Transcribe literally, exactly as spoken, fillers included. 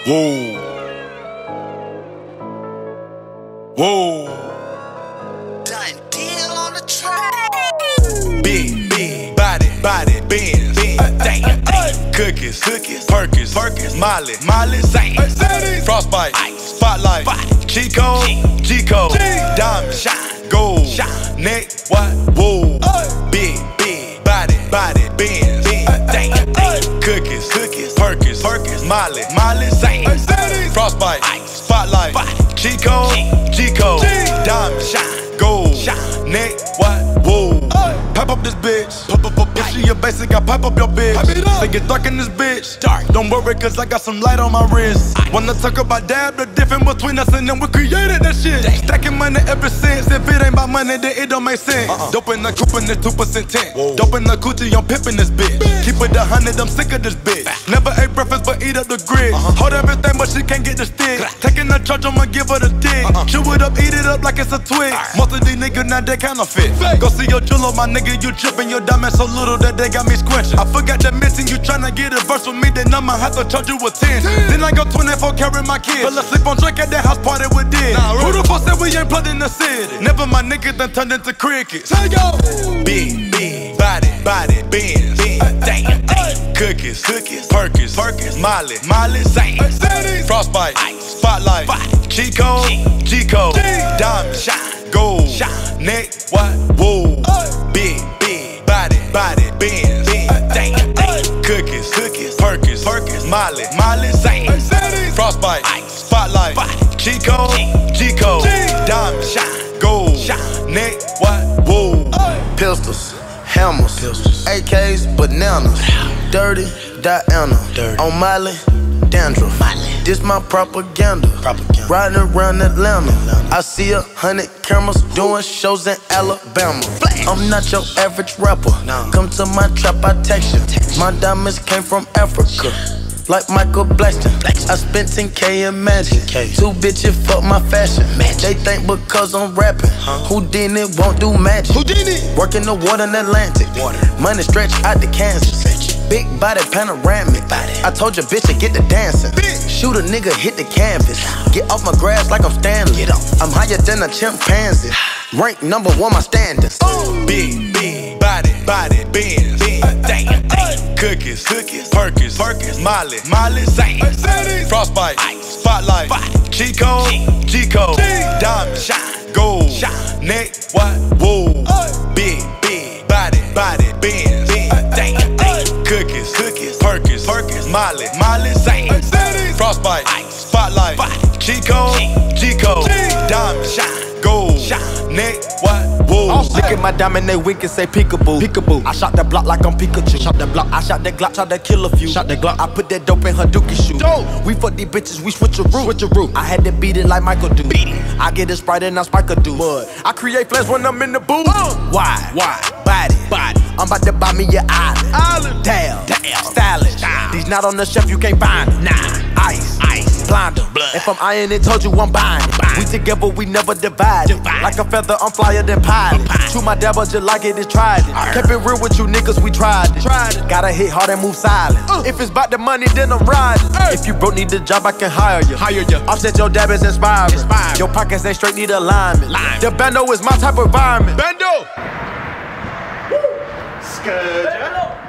Whoa. Whoa. Done deal on the track. Big, big, body, body, Benz. Damn, damn. Cookies, cookies, Perkins, Perkins, Molly, Molly, Saint. Frostbite, ice, spotlight, Chico, Chico, diamond, shine, gold, shine, neck, what, whoa. Big, big, body, body, Benz. Damn, damn. Cookies, cookies, Perkins, Perkins, Molly, Molly, Saint. Frostbite, ice, spotlight, Chico, Chico, diamond, shine, gold, shine, neck, what, whoa. Pipe up this bitch. Pop up, pop, if she a basic, I pipe up your bitch. They get dark in this bitch. Dark. Don't worry, cause I got some light on my wrist. Ice. Wanna talk about dab, the difference between us and them, we created that shit. Dang. Stacking money ever since. If it ain't about money, then it don't make sense. Uh-uh. Dope in the coupe in this two percent tint. Whoa. Dope in the coochie, I'm pimping this bitch. bitch. Keep it a hundred, I'm sick of this bitch. Bah. Never ate breakfast, but eat up the grid. Uh-huh. Hold everything, but she can't get the stick. Bah. Taking the charge, I'ma give her the dick. Uh-uh. Chew it up, eat it up like it's a twig. Right. Most of these niggas now they counterfeit. Fake. Go see your jeweler, my nigga, you tripping. Your diamond so little that they got me squinching. I forgot to mention you tryna get a verse with me, then I'ma have to charge you with ten. Then I go twenty-four carry my kids. Fell asleep on drink at that house party with this. Nah, really? Who the fuck said we ain't plugged in the city? Never my niggas done turned into crickets. Big, big, body, body, Benz. Damn, damn. Cookies, cookies, Perkins, Perkins, Molly, Molly, Saint. Frostbite, ice, spotlight, Chico, Chico, diamond, shine, gold, shine, neck, what, whoa. Big, big, body, body, Benz. Damn, damn. Cookies, cookies, Perkins, Perkins, Molly, Molly, Saint. Frostbite, ice, spotlight, Chico, Chico, diamond, shine, gold, shine, neck, what, whoa. Pistols, hammers, Pistols. A Ks, bananas, dirty, Diana, dirty. On Molly, dandruff. Molly. This my propaganda. propaganda. Riding around Atlanta. Atlanta. I see a hundred cameras doing shows in Alabama. Flash. I'm not your average rapper. No. Come to my trap, I text you. Text. My diamonds came from Africa. Like Michael Blackson. Blackson. I spent ten K in magic. ten K. Two bitches fuck my fashion. Magic. They think because I'm rapping, huh? Houdini won't do magic. Houdini. Working the water in Atlantic. Water. Money stretch out to Kansas. Stretch. Big body panoramic. Body. I told your bitch to get the dancing. Bitch. Shoot a nigga, hit the canvas. Get off my grass like I'm Stanley. Get off. I'm higher than a chimpanzee. Rank number one, my standards. Oh. Big, big, body, body, Benz. Damn, damn. Cookies, cookies, Perkins, Perkins, Molly, Molly, Saint. Frostbite, ice, spotlight, Chico, Chico, diamond, shine, gold, shine, neck, what, whoa. Big, big, body, body, Benz. Damn, damn. Cookies, cookies, Perkins, Perkins, Molly, Molly, Saint. Frostbite, ice, spotlight, Chico, Chico, diamond, shine, gold, shine, neck, what, whoa. Look at my diamond, they wink and say peekaboo. Peekaboo. I shot that block like I'm Pikachu. Shot that block. I shot that Glock, tried to kill a few. Shot that Glock. I put that dope in her dookie shoe. Dope. We fuck these bitches, we switch a root. Switch a root. I had to beat it like Michael do. Beat it. I get a Sprite and I spike a dude. Mud. I create flames when I'm in the booth. Uh. Why? Why? Body. Body. I'm about to buy me your island. Island. Damn. Damn. Stylish. Damn. These not on the shelf, you can't find them. Nah. Ice. Ice. Blind em. Blood. If I'm iron, it told you I'm buying it. We together, we never divide. divide. Like a feather, I'm flyer than pilot. True, my dad, but you like it, it's tried it. Arr. Kept it real with you niggas, we tried it. Tried it. Gotta hit hard and move silent. Uh. If it's about the money, then I'm riding. Hey. If you broke, need a job, I can hire you. Hire you. Offset your dab is inspiring. Inspired. Your pockets ain't straight, need alignment. Line. The bando is my type of environment. Bando! Woo. Scourge.